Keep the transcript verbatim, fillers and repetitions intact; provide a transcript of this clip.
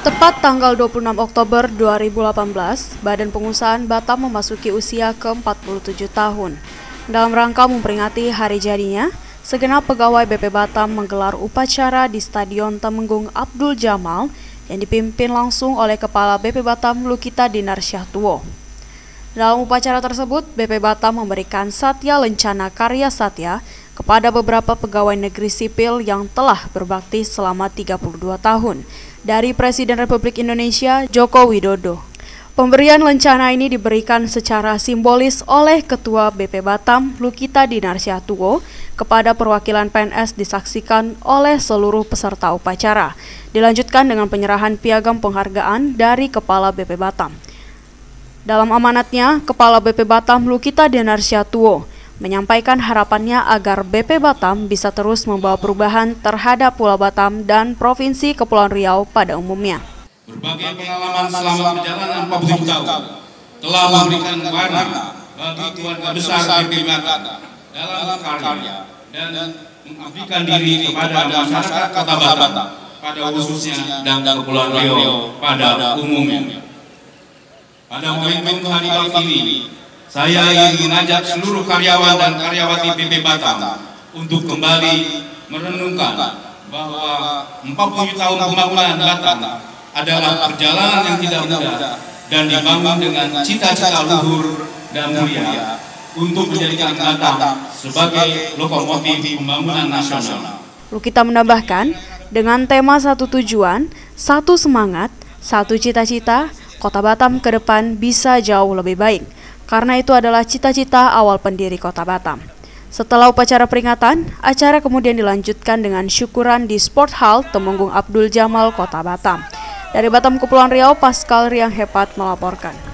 Tepat tanggal dua puluh enam Oktober dua ribu delapan belas, Badan Pengusahaan Batam memasuki usia ke empat puluh tujuh tahun. Dalam rangka memperingati hari jadinya, segenap pegawai B P Batam menggelar upacara di Stadion Temenggung Abdul Jamal yang dipimpin langsung oleh Kepala B P Batam Lukita Dinarsyah Tuwo. Dalam upacara tersebut, B P Batam memberikan Satya Lencana Karya Satya kepada beberapa pegawai negeri sipil yang telah berbakti selama tiga puluh dua tahun dari Presiden Republik Indonesia Joko Widodo. Pemberian lencana ini diberikan secara simbolis oleh Ketua B P Batam Lukita Dinarsyah Tuwo kepada perwakilan P N S, disaksikan oleh seluruh peserta upacara. Dilanjutkan dengan penyerahan piagam penghargaan dari Kepala B P Batam. Dalam amanatnya, Kepala B P Batam Lukita Dinarsyah Tuwo menyampaikan harapannya agar B P Batam bisa terus membawa perubahan terhadap Pulau Batam dan Provinsi Kepulauan Riau pada umumnya. Berbagai pengalaman selama perjalanan empat puluh tujuh tahun telah memberikan warna bagi keluarga besar B P Batam dalam karya dan mengabdikan diri kepada masyarakat Kota Batam pada khususnya dan Kepulauan Riau pada umumnya. Pada momentum hari Batam ini, saya ingin mengajak seluruh karyawan dan karyawati B P Batam untuk kembali merenungkan bahwa empat puluh tujuh tahun pembangunan Batam adalah perjalanan yang tidak mudah dan dibangun dengan cita-cita luhur dan mulia untuk menjadikan Batam sebagai lokomotif pembangunan nasional. Lukita menambahkan, dengan tema satu tujuan, satu semangat, satu cita-cita, Kota Batam ke depan bisa jauh lebih baik. Karena itu adalah cita-cita awal pendiri Kota Batam. Setelah upacara peringatan, acara kemudian dilanjutkan dengan syukuran di Sport Hall Temenggung Abdul Jamal, Kota Batam. Dari Batam, Kepulauan Riau, Pascal Riang Hepat melaporkan.